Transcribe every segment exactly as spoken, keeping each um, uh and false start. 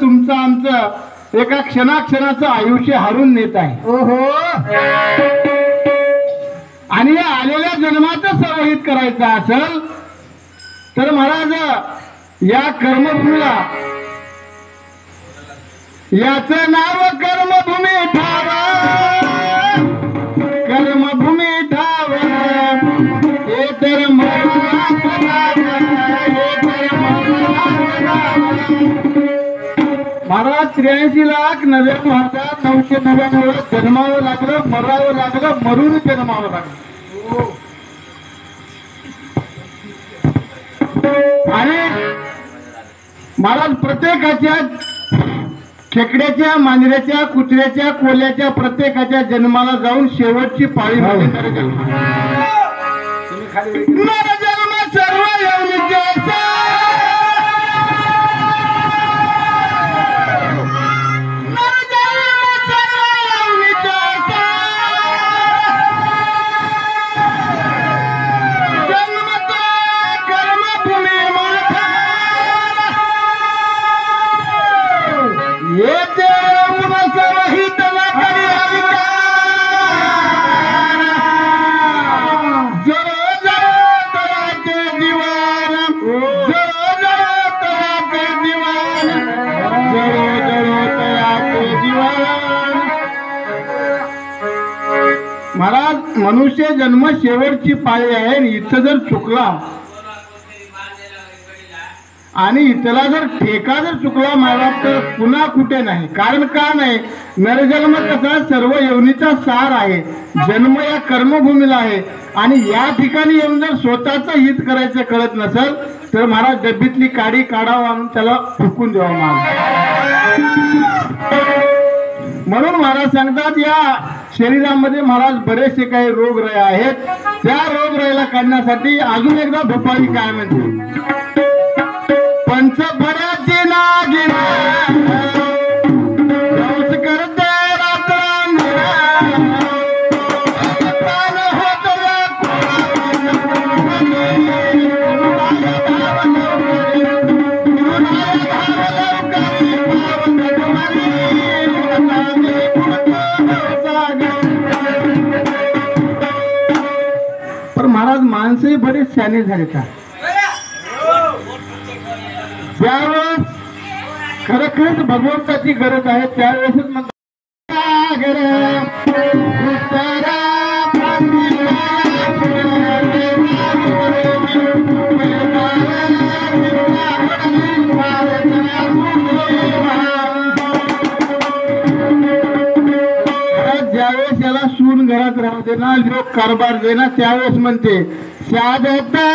तुमचं आमचं एका क्षणाक्षणाचं आयुष्य हरून नेत आहे। ओहो, आणि या आलेल्या जन्माचं संवहित करायचं असेल तर महाराज या कर्मभूमीला याचं नाव कर्मभूमी ठाव, कर्मभूमी ठाव, हे तर मरणाचं नाव, हे तर मरणाचं नाव। महाराज त्र्याऐंशी लाख नव्याण्णव हजार नऊशे नव्याण्णव जन्मावं लागलं, मरावं लागलं, मरून जन्मावं लागलं। आणि महाराज प्रत्येकाच्या खेकड्याच्या, मांजऱ्याच्या, कुत्र्याच्या, कोल्याच्या प्रत्येकाच्या जन्माला जाऊन शेवटची पाळी म्हणजे नरजन्म। नरजन्म सर्व योनीचे महाराज मनुष्य जन्म शेवटची पाळी आहे। इथं जर चुकला आणि इथला जर ठेका जर चुकला महाराज तर पुन्हा कुठे नाही। कारण का नाही, नरजन्म कसा सर्व योनीचा सार आहे, जन्म या कर्मभूमीला आहे। आणि या ठिकाणी येऊन जर स्वतःचं हित करायचं कळत नसेल तर महाराज डब्बीतली काडी काढावं आणि त्याला फुकून द्यावं महाराज। म्हणून महाराज सांगतात या शरीरामध्ये महाराज बरेचसे काही रोगराई आहेत, त्या रोगराईला काढण्यासाठी अजून एकदा भोपाळी काय म्हणते, पंचभराची नागिना करते रात्रांगिना, प्राण होत पण महाराज माणसंही बरेच शहाणे झाले का, ज्यावेळेस खरोखरच भगवंताची गरज आहे त्यावेळेसच म्हणतात ज्यावेळेस याला सून घरात राहू दे ना, लोक कारभार दे ना, त्यावेळेस म्हणते शादता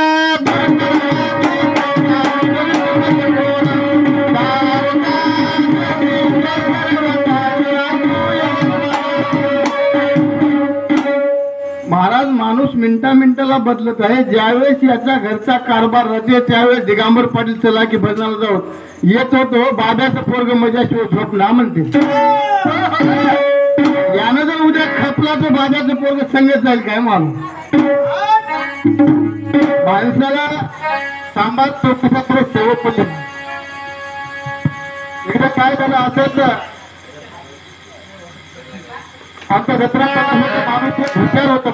महाराज माणूस मिनिटा मिनिटाला बदलत आहे। ज्यावेळेस याचा घरचा कारभार राहते त्यावेळेस दिगंबर पाटील चला की भजनाला जाऊ येत होतो, बाब्याचं पोरग मजाशिवाय झोप ना म्हणते। यानं जर उद्या खपला तर बाब्याचं पोरग संगत जाईल काय माणूस। माणसाला सांभाळ चौकशात सेवक पडले। एकदा काय झालं असंच आमचा जत्रा माणूस एक हुशार होता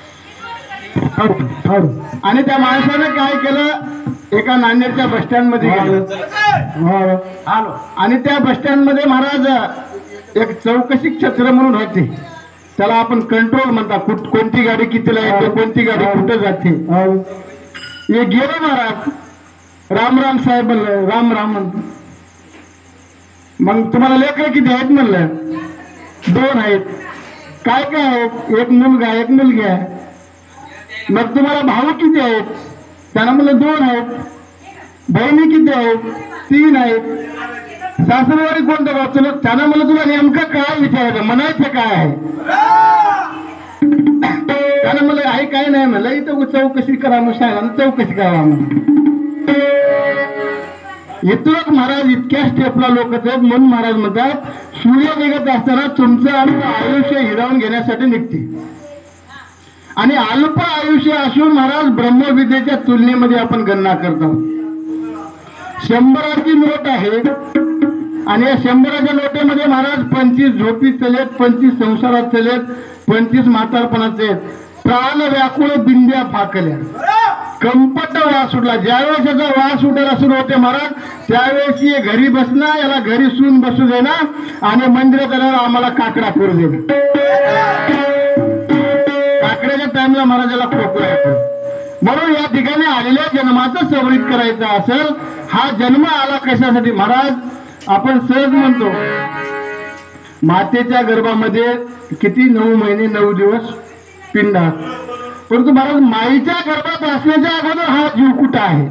फार, आणि त्या माणसानं काय केलं, एका नांदेडच्या बस स्टँड मध्ये गेलं आणि त्या बस स्टँड मध्ये महाराज एक चौकशी क्षेत्र म्हणून होते, त्याला आपण कंट्रोल म्हणता, कोणती गाडी कितीला येते, कोणती गाडी कुठं जाते। हे गेलो महाराज, राम राम साहेब म्हणलं, राम राम म्हणतो। मग तुम्हाला लेकरं किती आहेत म्हणलं, दोन आहेत। काय काय आहेत, एक मुलगा एक मुलगी आहे। मग तुम्हाला भाऊ किती आहेत, त्यांना म्हणलं दोन आहेत। बहिणी किती आहेत, तीन आहेत। सासरवाडी कोणतं गाव तुला, त्यांना म्हणलं तुला नेमकं काय विचारायचं, म्हणायचं काय आहे। त्यानं म्हणलं आई काय नाही म्हणलं, इथं चौकशी करा मग शाळा चौकशी करा म्हणून। इथं महाराज इतक्या स्टेपला लोक आहेत म्हणून महाराज म्हणतात सूर्य निघत असताना तुमचं आमचं आयुष्य हिरावून घेण्यासाठी निघते। आणि अल्प आयुष्य असून महाराज ब्रह्मविद्येच्या तुलनेमध्ये आपण गणना करतो। शंभराची नोट आहे आणि या शंभराच्या नोटेमध्ये महाराज पंचवीस झोपी चलेत, पंचवीस संसारात चलेत, पंचवीस म्हातारपणाचे आहेत. प्राण व्याकुळ बिंद्या फाकल्या, कंपट वास उठला. ज्यावेळेस याचा वास उठायला सुरू होते महाराज, त्यावेळेस ये घरी बसणार, याला घरी सून बसू देणार आणि मंदिरात आल्यावर आम्हाला काकडा करू दे. काकड्याच्या टाइमला महाराजाला खोकला येतो. म्हणून या ठिकाणी आलेल्या जन्माचं सवरीत करायचं असेल, हा जन्म आला कशासाठी महाराज? आपण सहज म्हणतो मातेच्या गर्भामध्ये किती नऊ महिने नऊ दिवस पिंडात, परंतु महाराज माईच्या गर्भात असण्याच्या अगोदर हा जीव कुठं आहे?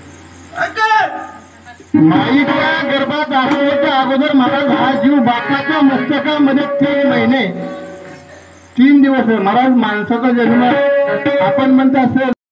माईच्या गर्भात असण्याच्या अगोदर महाराज हा जीव बापाच्या मस्तकामध्ये तीन महिने तीन दिवस. महाराज माणसाचा जन्म आपण म्हणतो असं